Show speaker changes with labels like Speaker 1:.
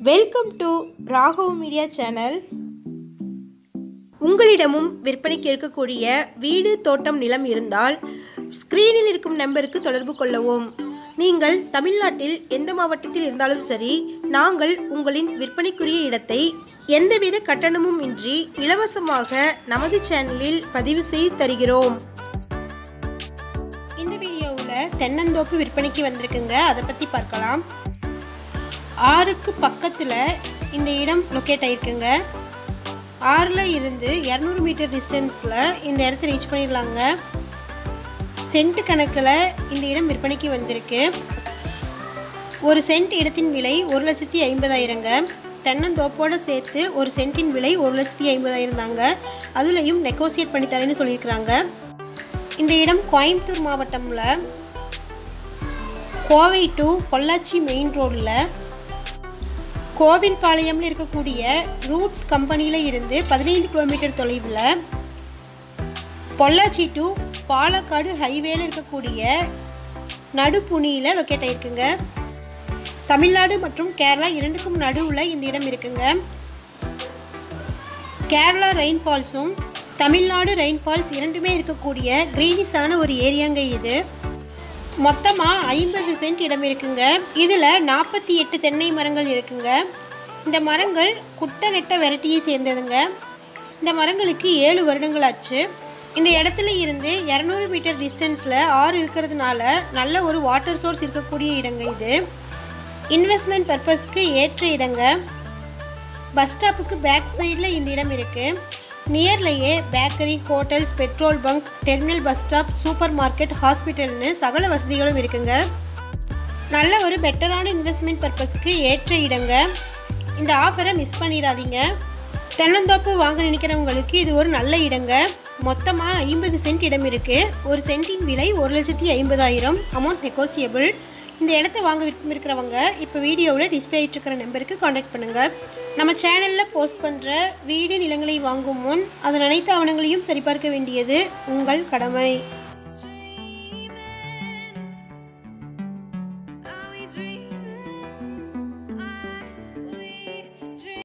Speaker 1: Welcome to Raghav media channel. உங்களிடமும் விற்பனைக்கு இருக்கக்கூடிய வீடு தோட்டம் நிலம் இருந்தால் ஸ்கிரீனில் இருக்கும் நம்பருக்கு தொடர்பு கொள்ளவும். நீங்கள் தமிழ்நாட்டில் எந்த மாவட்டத்தில் இருந்தாலும் சரி, நாங்கள் உங்களின் விற்பனைக்குரிய இடத்தை எந்தவித கட்டணமும் இன்றி இலவசமாக நமது சேனலில் பதிவு செய்து தருகிறோம். இந்த வீடியோவில் தென்னந்தோப்பு விற்பனைக்கு வந்திருக்குங்க, அதை பற்றி பார்க்கலாம். ஆறுக்கு பக்கத்தில் இந்த இடம் லொக்கேட் ஆகிருக்குங்க. ஆறில் இருந்து 200 மீட்டர் டிஸ்டன்ஸில் இந்த இடத்த ரீச் பண்ணிடலாங்க. சென்ட் கணக்கில் இந்த இடம் விற்பனைக்கு வந்திருக்கு. ஒரு சென்ட் இடத்தின் விலை 1,50,000ங்க. தென்னந்தோப்போடு சேர்த்து ஒரு சென்ட்டின் விலை 1,50,000 தாங்க. அதுலேயும் நெகோசியேட் பண்ணி தரேன்னு சொல்லியிருக்கிறாங்க. இந்த இடம் கோயம்புத்தூர் மாவட்டமில் கோவை டு பொள்ளாச்சி மெயின் ரோடில் கோவில்பாlayamல இருக்கக்கூடிய ரூட்ஸ் கம்பெனியில் இருந்து 15 கிலோமீட்டர் தொலைவில், பொல்லாச்சி டு பாலக்காடு ஹைவேல இருக்கக்கூடிய நடுப்புனியில் லொக்கேட் ஆகிருக்குங்க. தமிழ்நாடு மற்றும் கேரளா இரண்டுக்கும் நடுவில் இந்த இடம் இருக்குங்க. கேரளா ரெயின்ஃபால்ஸும் தமிழ்நாடு ரெயின்ஃபால்ஸ் இரண்டுமே இருக்கக்கூடிய கிரீனிஷான ஒரு ஏரியாங்க இது. மொத்தமாக 50 சென்ட் இடம் இருக்குங்க. இதில் 48 தென்னை மரங்கள் இருக்குங்க. இந்த மரங்கள் குட்ட நெட்ட வெரைட்டியை சேர்ந்ததுங்க. இந்த மரங்களுக்கு 7 வருடங்கள் ஆச்சு. இந்த இடத்துல இருந்து 200 மீட்டர் டிஸ்டன்ஸில் ஆறு இருக்கிறதுனால நல்ல ஒரு வாட்டர் சோர்ஸ் இருக்கக்கூடிய இடங்க இது. இன்வெஸ்ட்மெண்ட் பர்பஸ்க்கு ஏற்ற இடங்க. பஸ் ஸ்டாப்புக்கு பேக் சைடில் இந்த இடம் இருக்குது. நியர்லேயே bakery, hotels, petrol bunk, terminal bus stop, super market, ஹாஸ்பிட்டல்னு சகல வசதிகளும் இருக்குங்க. நல்ல ஒரு பெட்டரான இன்வெஸ்ட்மெண்ட் பர்பஸ்க்கு ஏற்ற இடங்க. இந்த ஆஃபரை மிஸ் பண்ணிடாதீங்க. தென்னந்தோப்பு வாங்க நினைக்கிறவங்களுக்கு இது ஒரு நல்ல இடங்க. மொத்தமாக 50 சென்ட் இடம் இருக்குது. ஒரு சென்ட்டின் விலை 1,50,000. Amount negotiable. இந்த இடத்த வாங்க விருப்பம் இருக்கிறவங்க இப்போ வீடியோவில் டிஸ்பிளே ஆகிட்டுருக்கிற நம்பருக்கு காண்டாக்ட் பண்ணுங்கள். நம்ம சேனலில் போஸ்ட் பண்ணுற வீடு நிலங்களை வாங்கும் முன் அதன் அனைத்து ஆவணங்களையும் சரிபார்க்க வேண்டியது உங்கள் கடமை.